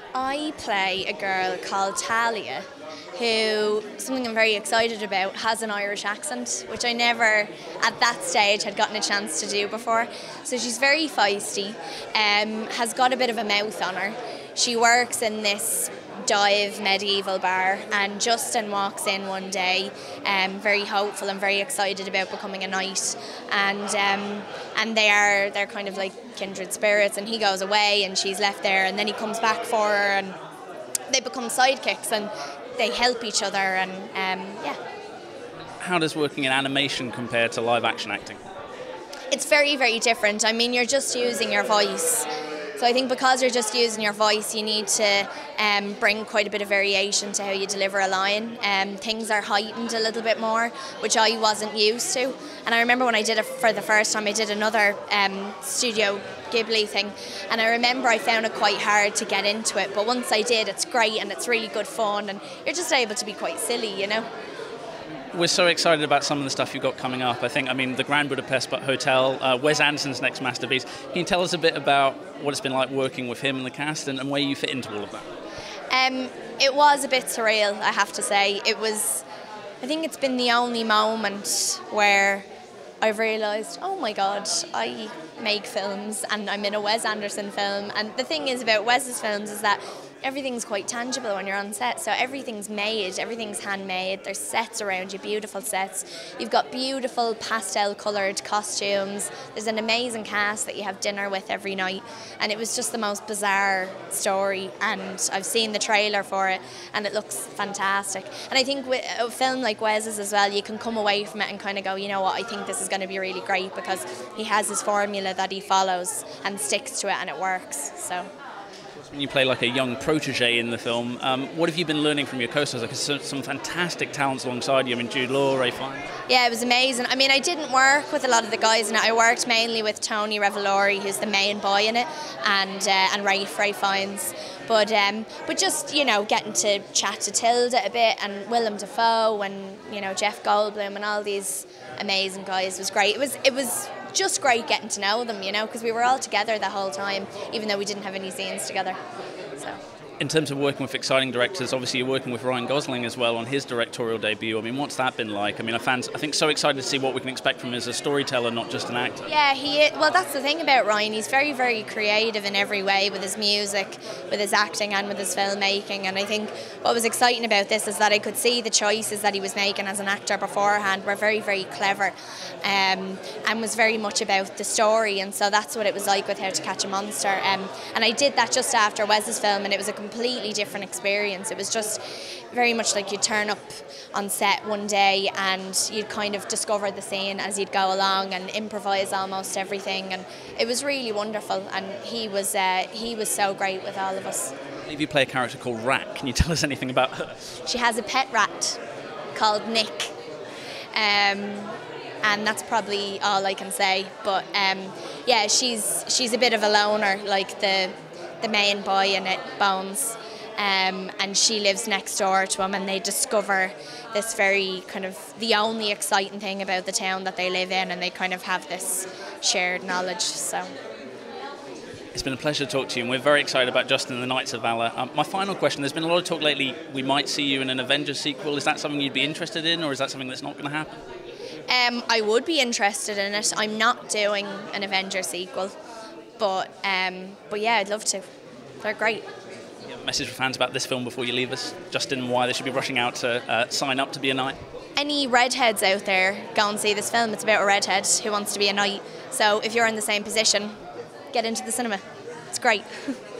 I play a girl called Talia, who, something I'm very excited about, has an Irish accent, which I never, at that stage, had gotten a chance to do before. So she's very feisty, has got a bit of a mouth on her. She works in this dive medieval bar, and Justin walks in one day, very hopeful and very excited about becoming a knight, and they're kind of like kindred spirits, and he goes away and she's left there, and then he comes back for her, and they become sidekicks and they help each other, and yeah. How does working in animation compare to live action acting? It's very, very different. I mean, you're just using your voice. So I think because you're just using your voice, you need to bring quite a bit of variation to how you deliver a line. Things are heightened a little bit more, which I wasn't used to. And I remember when I did it for the first time, I did another Studio Ghibli thing, and I remember I found it quite hard to get into it. But once I did, it's great and it's really good fun, and you're just able to be quite silly, you know. We're so excited about some of the stuff you've got coming up. I mean, the Grand Budapest Hotel, Wes Anderson's next masterpiece. Can you tell us a bit about what it's been like working with him and the cast, and where you fit into all of that? It was a bit surreal, I have to say. I think it's been the only moment where I've realised, oh my God, I make films and I'm in a Wes Anderson film. And the thing is about Wes's films is that everything's quite tangible when you're on set. So everything's made, everything's handmade. There's sets around you, beautiful sets. You've got beautiful pastel coloured costumes. There's an amazing cast that you have dinner with every night. And it was just the most bizarre story. And I've seen the trailer for it and it looks fantastic. And I think with a film like Wes's as well, you can come away from it and kind of go, you know what, I think this is going to be really great because he has his formula that he follows and sticks to it, and it works. So. When you play like a young protege in the film, what have you been learning from your co-stars? Like some fantastic talents alongside you. I mean, Jude Law, Ray Fiennes. Yeah, it was amazing. I mean, I didn't work with a lot of the guys in it. I worked mainly with Tony Revolori, who's the main boy in it, and Ray Fiennes. But just, you know, getting to chat to Tilda a bit, and Willem Dafoe, and, you know, Jeff Goldblum, and all these amazing guys was great. It was just great getting to know them, you know, because we were all together the whole time, even though we didn't have any scenes together. So. In terms of working with exciting directors, obviously you're working with Ryan Gosling as well on his directorial debut. I mean, what's that been like? I mean, fans, I think, so excited to see what we can expect from him as a storyteller, not just an actor. Yeah, well, that's the thing about Ryan. He's very, very creative in every way, with his music, with his acting, and with his filmmaking. And I think what was exciting about this is that I could see the choices that he was making as an actor beforehand were very, very clever, and was very much about the story. And so that's what it was like with How to Catch a Monster. And I did that just after Wes's film, and it was a completely different experience. It was just very much like you'd turn up on set one day and you'd kind of discover the scene as you'd go along and improvise almost everything, and it was really wonderful, and he was so great with all of us. I believe you play a character called Rat. Can you tell us anything about her? She has a pet rat called Nick, and that's probably all I can say, but yeah, she's a bit of a loner, like the main boy in it, Bones. And she lives next door to him, and they discover this very kind of the only exciting thing about the town that they live in, and they kind of have this shared knowledge. So it's been a pleasure to talk to you, and we're very excited about Justin and the Knights of Valor. My final question, there's been a lot of talk lately we might see you in an Avengers sequel. Is that something you'd be interested in, or is that something that's not going to happen? I would be interested in it. I'm not doing an Avengers sequel, but yeah, I'd love to. They're great. You have a message for fans about this film before you leave us, Justin, and why they should be rushing out to sign up to be a knight? Any redheads out there, go and see this film. It's about a redhead who wants to be a knight. So if you're in the same position, get into the cinema. It's great.